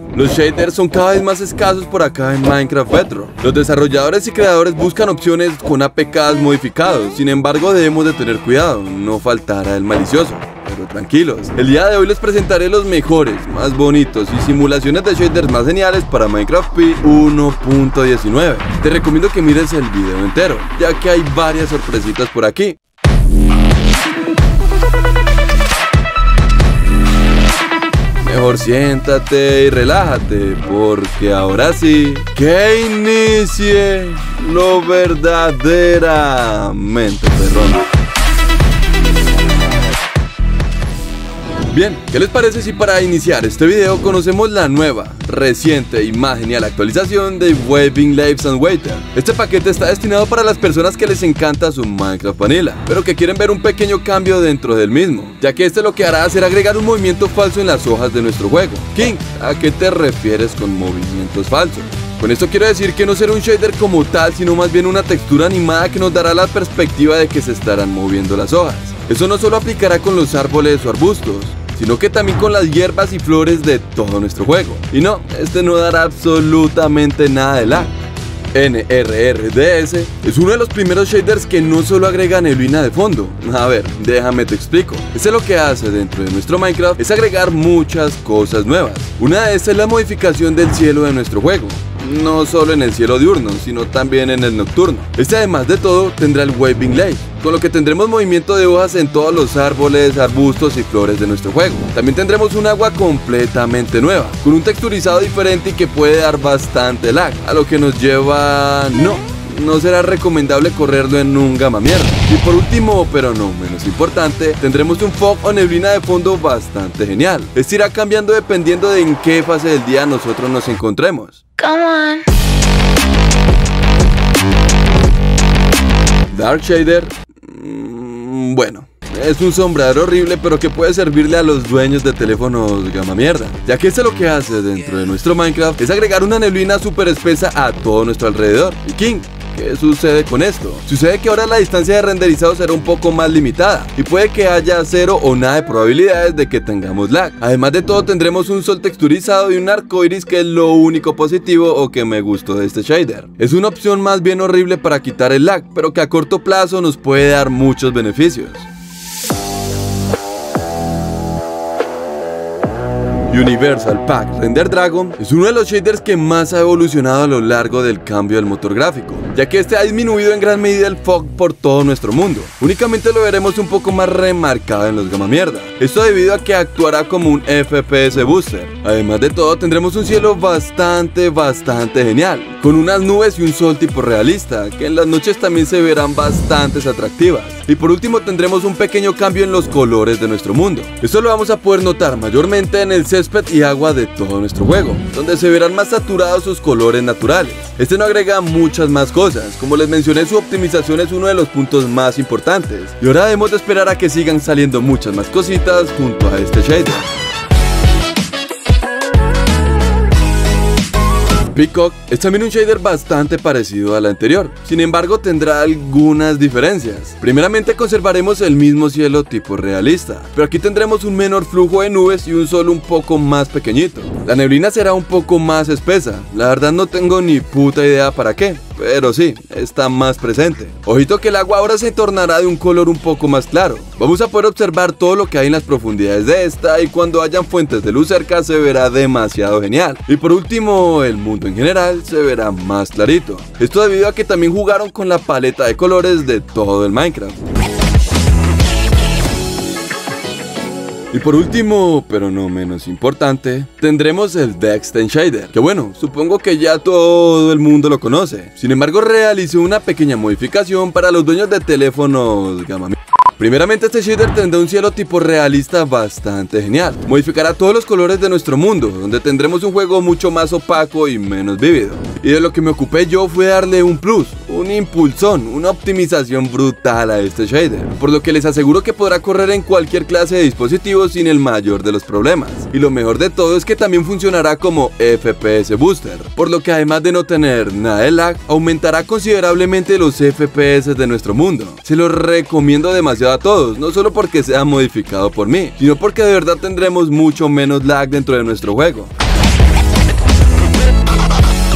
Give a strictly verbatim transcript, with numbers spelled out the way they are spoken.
Los shaders son cada vez más escasos por acá en Minecraft Bedrock. Los desarrolladores y creadores buscan opciones con A P Ks modificados, sin embargo debemos de tener cuidado, no faltará el malicioso. Pero tranquilos, el día de hoy les presentaré los mejores, más bonitos y simulaciones de shaders más geniales para Minecraft Pi uno punto diecinueve. Te recomiendo que mires el video entero, ya que hay varias sorpresitas por aquí. Mejor siéntate y relájate, porque ahora sí, que inicie lo verdaderamente perrón. Bien, ¿qué les parece si para iniciar este video conocemos la nueva, reciente y más genial actualización de Waving Leaves and Water? Este paquete está destinado para las personas que les encanta su Minecraft Vanilla, pero que quieren ver un pequeño cambio dentro del mismo, ya que este lo que hará será agregar un movimiento falso en las hojas de nuestro juego. King, ¿a qué te refieres con movimientos falsos? Con esto quiero decir que no será un shader como tal, sino más bien una textura animada que nos dará la perspectiva de que se estarán moviendo las hojas. Eso no solo aplicará con los árboles o arbustos, sino que también con las hierbas y flores de todo nuestro juego. Y no, este no dará absolutamente nada de lag. N R R D S es uno de los primeros shaders que no solo agrega neblina de fondo. A ver, déjame te explico. Este lo que hace dentro de nuestro Minecraft es agregar muchas cosas nuevas. Una de estas es la modificación del cielo de nuestro juego. No solo en el cielo diurno, sino también en el nocturno. Este además de todo tendrá el Waving Leaf, con lo que tendremos movimiento de hojas en todos los árboles, arbustos y flores de nuestro juego. También tendremos un agua completamente nueva, con un texturizado diferente y que puede dar bastante lag, a lo que nos lleva... no, no será recomendable correrlo en un gama mierda. Y por último, pero no menos importante, tendremos un fog o neblina de fondo bastante genial. Este irá cambiando dependiendo de en qué fase del día nosotros nos encontremos. Come on. Dark Shader, mmm, bueno, es un sombreado horrible, pero que puede servirle a los dueños de teléfonos gama mierda, ya que este lo que hace dentro de nuestro Minecraft es agregar una neblina súper espesa a todo nuestro alrededor. Y King, ¿qué sucede con esto? Sucede que ahora la distancia de renderizado será un poco más limitada y puede que haya cero o nada de probabilidades de que tengamos lag. Además de todo tendremos un sol texturizado y un arco iris, que es lo único positivo o que me gustó de este shader. Es una opción más bien horrible para quitar el lag, pero que a corto plazo nos puede dar muchos beneficios. Universal Pack Render Dragon es uno de los shaders que más ha evolucionado a lo largo del cambio del motor gráfico, ya que este ha disminuido en gran medida el fog por todo nuestro mundo. Únicamente lo veremos un poco más remarcado en los gama mierda, esto debido a que actuará como un F P S booster. Además de todo tendremos un cielo bastante bastante genial, con unas nubes y un sol tipo realista, que en las noches también se verán bastante atractivas. Y por último tendremos un pequeño cambio en los colores de nuestro mundo. Esto lo vamos a poder notar mayormente en el césped y agua de todo nuestro juego, donde se verán más saturados sus colores naturales. Este no agrega muchas más cosas, como les mencioné, su optimización es uno de los puntos más importantes. Y ahora debemos de esperar a que sigan saliendo muchas más cositas junto a este shader. Peacock es también un shader bastante parecido al anterior, sin embargo tendrá algunas diferencias. Primeramente conservaremos el mismo cielo tipo realista, pero aquí tendremos un menor flujo de nubes y un sol un poco más pequeñito. La neblina será un poco más espesa, la verdad no tengo ni puta idea para qué, pero sí, está más presente. Ojito que el agua ahora se tornará de un color un poco más claro. Vamos a poder observar todo lo que hay en las profundidades de esta, y cuando hayan fuentes de luz cerca se verá demasiado genial. Y por último, el mundo en general se verá más clarito. Esto debido a que también jugaron con la paleta de colores de todo el Minecraft. Y por último, pero no menos importante, tendremos el Dexten Shader, que bueno, supongo que ya todo el mundo lo conoce. Sin embargo, realicé una pequeña modificación para los dueños de teléfonos gama mierda. Primeramente, este shader tendrá un cielo tipo realista bastante genial. Modificará todos los colores de nuestro mundo, donde tendremos un juego mucho más opaco y menos vívido. Y de lo que me ocupé yo fue darle un plus, un impulsón, una optimización brutal a este shader, por lo que les aseguro que podrá correr en cualquier clase de dispositivo sin el mayor de los problemas. Y lo mejor de todo es que también funcionará como F P S booster, por lo que además de no tener nada de lag, aumentará considerablemente los F P S de nuestro mundo. Se los recomiendo demasiado a todos, no solo porque sea modificado por mí, sino porque de verdad tendremos mucho menos lag dentro de nuestro juego.